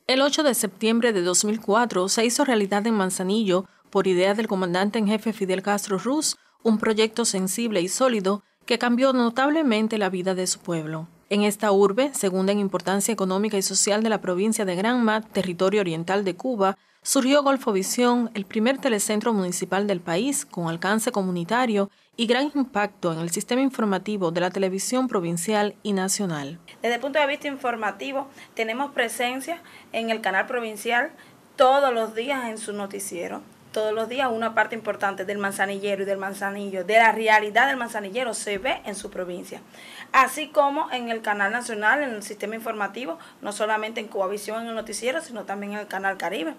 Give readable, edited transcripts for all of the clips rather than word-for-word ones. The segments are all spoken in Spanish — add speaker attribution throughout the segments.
Speaker 1: El 8 de septiembre de 2004 se hizo realidad en Manzanillo, por idea del comandante en jefe Fidel Castro Ruz, un proyecto sensible y sólido que cambió notablemente la vida de su pueblo. En esta urbe, segunda en importancia económica y social de la provincia de Granma, territorio oriental de Cuba, surgió Golfovisión, el primer telecentro municipal del país con alcance comunitario y gran impacto en el sistema informativo de la televisión provincial y nacional.
Speaker 2: Desde el punto de vista informativo, tenemos presencia en el canal provincial todos los días en su noticiero. Todos los días una parte importante del manzanillero y del manzanillo, de la realidad del manzanillero, se ve en su provincia. Así como en el canal nacional, en el sistema informativo, no solamente en Cubavisión en el noticiero, sino también en el canal Caribe.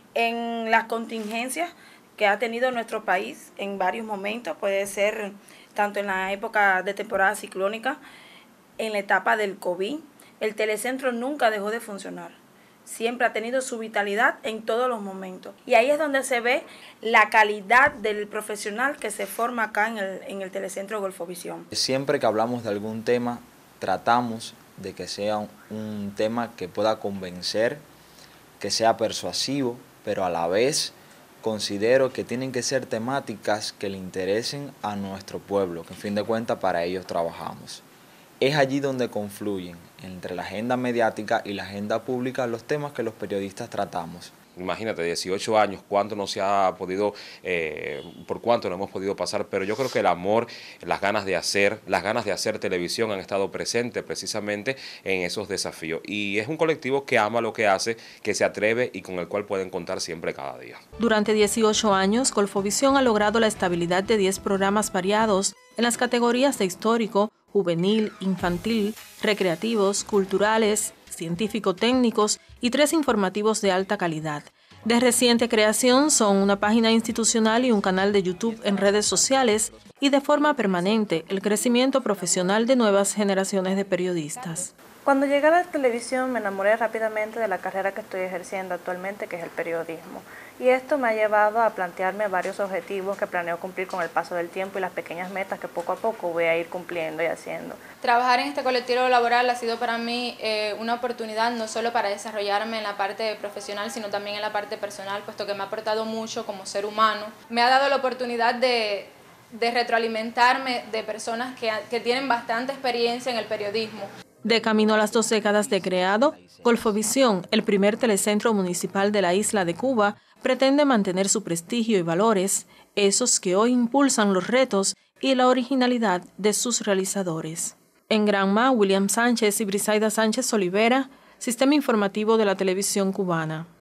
Speaker 2: En las contingencias que ha tenido nuestro país en varios momentos, puede ser tanto en la época de temporada ciclónica, en la etapa del COVID, el telecentro nunca dejó de funcionar. Siempre ha tenido su vitalidad en todos los momentos. Y ahí es donde se ve la calidad del profesional que se forma acá en el telecentro Golfovisión.
Speaker 3: Siempre que hablamos de algún tema, tratamos de que sea un tema que pueda convencer, que sea persuasivo, pero a la vez considero que tienen que ser temáticas que le interesen a nuestro pueblo, que en fin de cuentas para ellos trabajamos. Es allí donde confluyen entre la agenda mediática y la agenda pública los temas que los periodistas tratamos.
Speaker 4: Imagínate, 18 años, cuánto no se ha podido, por cuánto no hemos podido pasar, pero yo creo que el amor, las ganas de hacer televisión han estado presentes precisamente en esos desafíos. Y es un colectivo que ama lo que hace, que se atreve y con el cual pueden contar siempre cada día.
Speaker 1: Durante 18 años, Golfovisión ha logrado la estabilidad de 10 programas variados en las categorías de histórico, juvenil, infantil, recreativos, culturales, científico-técnicos y 3 informativos de alta calidad. De reciente creación son una página institucional y un canal de YouTube en redes sociales y de forma permanente el crecimiento profesional de nuevas generaciones de periodistas.
Speaker 5: Cuando llegué a la televisión me enamoré rápidamente de la carrera que estoy ejerciendo actualmente, que es el periodismo. Y esto me ha llevado a plantearme varios objetivos que planeo cumplir con el paso del tiempo y las pequeñas metas que poco a poco voy a ir cumpliendo y haciendo.
Speaker 6: Trabajar en este colectivo laboral ha sido para mí una oportunidad no solo para desarrollarme en la parte profesional, sino también en la parte personal, puesto que me ha aportado mucho como ser humano. Me ha dado la oportunidad de retroalimentarme de personas que tienen bastante experiencia en el periodismo.
Speaker 1: De camino a las 2 décadas de creado, Golfovisión, el primer telecentro municipal de la isla de Cuba, pretende mantener su prestigio y valores, esos que hoy impulsan los retos y la originalidad de sus realizadores. En Granma, William Sánchez y Brisaida Sánchez Olivera, Sistema Informativo de la Televisión Cubana.